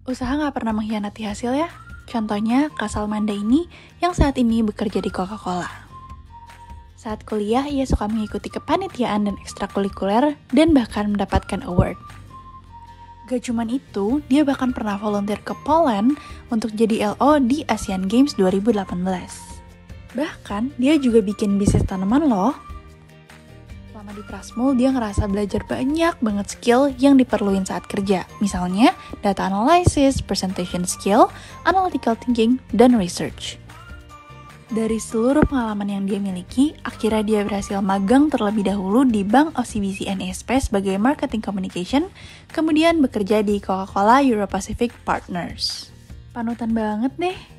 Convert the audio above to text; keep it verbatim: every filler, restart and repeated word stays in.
Usaha nggak pernah mengkhianati hasil ya. Contohnya, Kak Salmanda ini yang saat ini bekerja di Coca-Cola. Saat kuliah, ia suka mengikuti kepanitiaan dan ekstrakurikuler dan bahkan mendapatkan award. Gak cuman itu, dia bahkan pernah volunteer ke Poland untuk jadi L O di Asian Games dua ribu delapan belas. Bahkan, dia juga bikin bisnis tanaman loh. Selama di Prasmul, dia ngerasa belajar banyak banget skill yang diperluin saat kerja. Misalnya, data analysis, presentation skill, analytical thinking, dan research. Dari seluruh pengalaman yang dia miliki, akhirnya dia berhasil magang terlebih dahulu di Bank O C B C N A S P sebagai Marketing Communication, kemudian bekerja di Coca-Cola Euro Pacific Partners. Panutan banget deh!